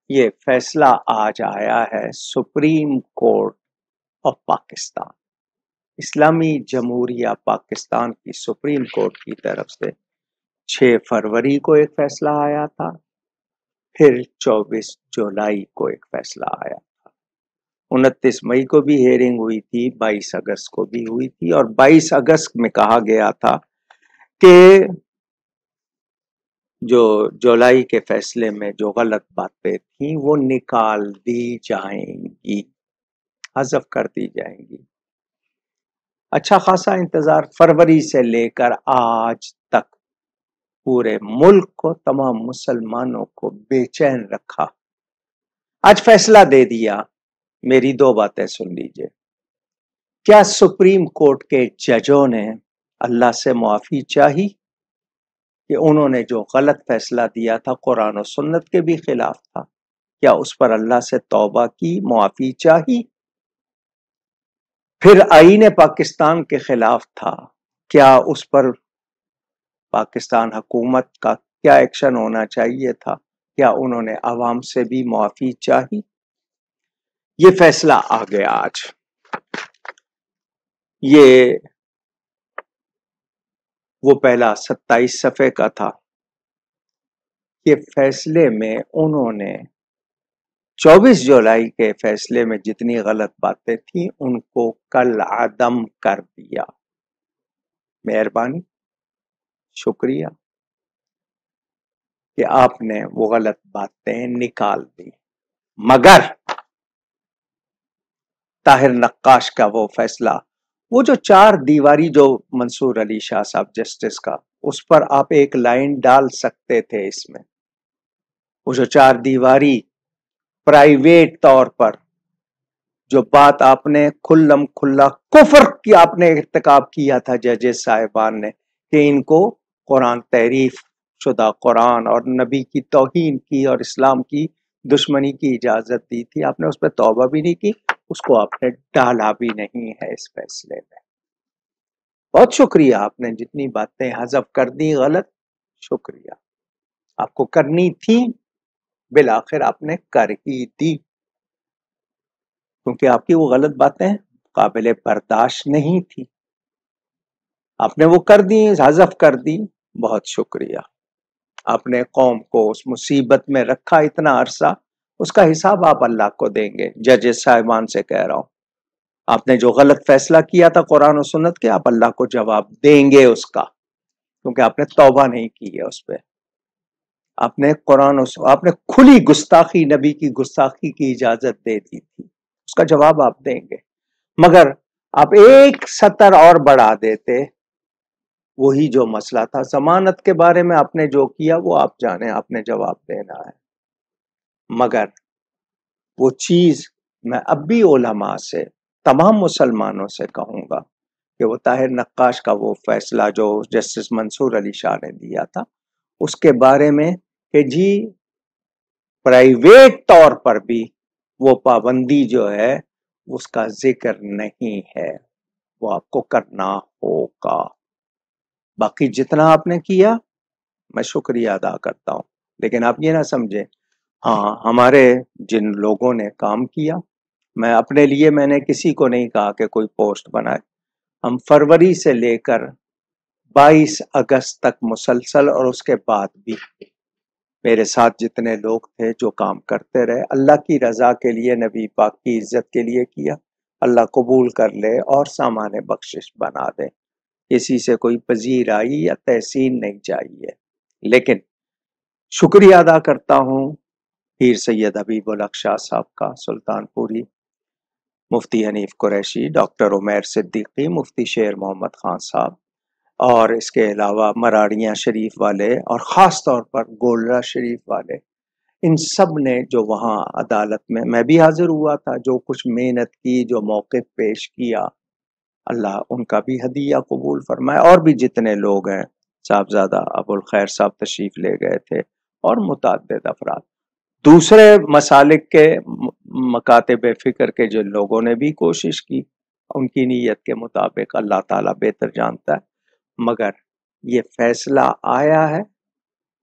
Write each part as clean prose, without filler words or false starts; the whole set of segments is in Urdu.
یہ فیصلہ آج آیا ہے سپریم کورٹ آف پاکستان، اسلامی جمہوریہ پاکستان کی سپریم کورٹ کی طرف سے 6 فروری کو ایک فیصلہ آیا تھا، پھر 24 جولائی کو ایک فیصلہ آیا، 29 مئی کو بھی ہیئرنگ ہوئی تھی، 22 اگست کو بھی ہوئی تھی، اور 22 اگست میں کہا گیا تھا کہ جو جولائی کے فیصلے میں جو غلط باتیں تھیں وہ نکال دی جائیں گی، حذف کر دی جائیں گی۔ اچھا خاصا انتظار فروری سے لے کر آج تک پورے ملک کو، تمام مسلمانوں کو بے چین رکھا۔ آج فیصلہ دے دیا۔ میری 2 باتیں سن لیجئے۔ کیا سپریم کورٹ کے ججوں نے اللہ سے معافی چاہی کہ انہوں نے جو غلط فیصلہ دیا تھا قرآن و سنت کے بھی خلاف تھا؟ کیا اس پر اللہ سے توبہ کی، معافی چاہی؟ پھر آئین پاکستان کے خلاف تھا، کیا اس پر پاکستان حکومت کا کیا ایکشن ہونا چاہیے تھا؟ کیا انہوں نے عوام سے بھی معافی چاہی؟ یہ فیصلہ آ گیا آج۔ یہ وہ پہلا 27 صفحے کا تھا۔ یہ فیصلے میں انہوں نے 24 جولائی کے فیصلے میں جتنی غلط باتیں تھیں ان کو کل عدم کر دیا۔ مہربانی، شکریہ کہ آپ نے وہ غلط باتیں نکال دی، مگر طاہر نقاش کا وہ فیصلہ، وہ جو 4 دیواری جو منصور علی شاہ صاحب جسٹس کا، اس پر آپ ایک لائن ڈال سکتے تھے۔ اس میں وہ جو 4 دیواری پرائیویٹ طور پر جو بات آپ نے کھلم کھلا کفر کی آپ نے ارتکاب کیا تھا ججز صاحبان نے، کہ ان کو قرآن تحریف شدہ قرآن اور نبی کی توہین کی اور اسلام کی دشمنی کی اجازت دی تھی، آپ نے اس پہ توبہ بھی نہیں کی، اس کو آپ نے ڈالا بھی نہیں ہے اس فیصلے میں۔ بہت شکریہ، آپ نے جتنی باتیں حذف کر دی غلط، شکریہ، آپ کو کرنی تھی، بالآخر آپ نے کر ہی دی، کیونکہ آپ کی وہ غلط باتیں قابل برداشت نہیں تھی، آپ نے وہ کر دی، حذف کر دی۔ بہت شکریہ، آپ نے قوم کو اس مصیبت میں رکھا اتنا عرصہ، اس کا حساب آپ اللہ کو دیں گے۔ ججز صاحبان سے کہہ رہا ہوں، آپ نے جو غلط فیصلہ کیا تھا قرآن و سنت کے، آپ اللہ کو جواب دیں گے اس کا، کیونکہ آپ نے توبہ نہیں کی ہے اس پہ، آپ نے آپ نے کھلی گستاخی، نبی کی گستاخی کی اجازت دے دی تھی، اس کا جواب آپ دیں گے، مگر آپ ایک سطر اور بڑھا دیتے۔ وہی جو مسئلہ تھا ضمانت کے بارے میں، آپ نے جو کیا وہ آپ جانیں، آپ نے جواب دینا ہے، مگر وہ چیز میں اب بھی علماء سے، تمام مسلمانوں سے کہوں گا کہ وہ طاہر نقاش کا وہ فیصلہ جو جسٹس منصور علی شاہ نے دیا تھا، اس کے بارے میں کہ جی پرائیویٹ طور پر بھی وہ پابندی جو ہے اس کا ذکر نہیں ہے، وہ آپ کو کرنا ہوگا۔ باقی جتنا آپ نے کیا میں شکریہ ادا کرتا ہوں، لیکن آپ یہ نہ سمجھیں، ہاں ہمارے جن لوگوں نے کام کیا، میں اپنے لیے میں نے کسی کو نہیں کہا کہ کوئی پوسٹ بنائے، ہم فروری سے لے کر 22 اگست تک مسلسل، اور اس کے بعد بھی میرے ساتھ جتنے لوگ تھے جو کام کرتے رہے، اللہ کی رضا کے لیے، نبی پاک کی عزت کے لیے کیا، اللہ قبول کر لے اور سامان بخشش بنا دے، کسی سے کوئی پذیرائی یا تحسین نہیں چاہیے۔ لیکن شکریہ ادا کرتا ہوں پیر سید حبیب الحق شاہ صاحب کا، سلطان پوری، مفتی حنیف قریشی، ڈاکٹر عمیر صدیقی، مفتی شیر محمد خان صاحب، اور اس کے علاوہ مراڑیاں شریف والے، اور خاص طور پر گولڑا شریف والے، ان سب نے جو وہاں عدالت میں بھی حاضر ہوا تھا، جو کچھ محنت کی، جو موقف پیش کیا، اللہ ان کا بھی ہدیہ قبول فرمائے، اور بھی جتنے لوگ ہیں، صاحبزادہ ابو الخیر صاحب تشریف لے گئے تھے، اور متعدد افراد، دوسرے مسالک کے مکاتب فکر کے جن لوگوں نے بھی کوشش کی، ان کی نیت کے مطابق اللہ تعالیٰ بہتر جانتا ہے، مگر یہ فیصلہ آیا ہے،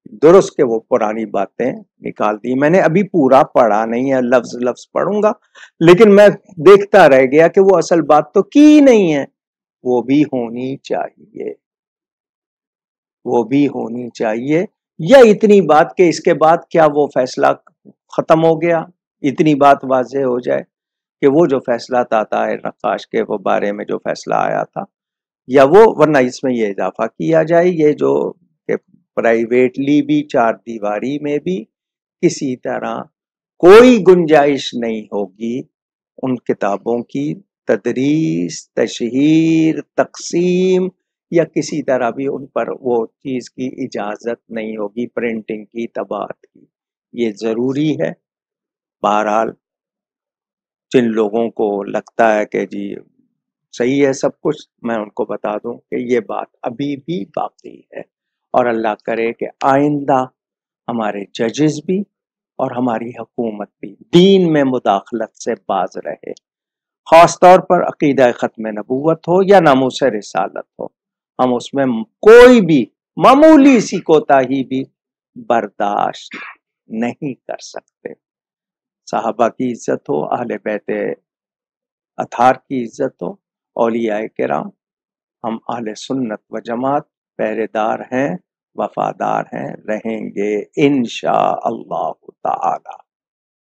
درست کہ وہ پرانی باتیں نکال دی میں نے، ابھی پورا پڑھا نہیں ہے، لفظ لفظ پڑھوں گا، لیکن میں دیکھتا رہ گیا کہ وہ اصل بات تو کی نہیں ہے، وہ بھی ہونی چاہیے، وہ بھی ہونی چاہیے، یا اتنی بات کہ اس کے بعد کیا وہ فیصلہ ختم ہو گیا، اتنی بات واضح ہو جائے کہ وہ جو فیصلہ تھا طاہر نقاش کے وہ بارے میں جو فیصلہ آیا تھا، یا وہ، ورنہ اس میں یہ اضافہ کیا جائے یہ جو کہ پرائیویٹلی بھی چار دیواری میں بھی کسی طرح کوئی گنجائش نہیں ہوگی ان کتابوں کی تدریس، تشہیر، تقسیم یا کسی طرح بھی ان پر وہ چیز کی اجازت نہیں ہوگی، پرنٹنگ کی، طباعت کی، یہ ضروری ہے۔ بہرحال جن لوگوں کو لگتا ہے کہ جی صحیح ہے سب کچھ، میں ان کو بتا دوں کہ یہ بات ابھی بھی باقی ہے، اور اللہ کرے کہ آئندہ ہمارے ججز بھی اور ہماری حکومت بھی دین میں مداخلت سے باز رہے، خاص طور پر عقیدہ ختم نبوت ہو یا ناموس رسالت ہو، ہم اس میں کوئی بھی معمولی سی کوتاہی بھی برداشت نہیں کر سکتے۔ صحابہ کی عزت ہو، اہل بیت اطہار کی عزت ہو، اولیاء کرام، ہم اہل سنت و جماعت پہرے دار ہیں، وفادار ہیں، رہیں گے انشاء اللہ تعالی۔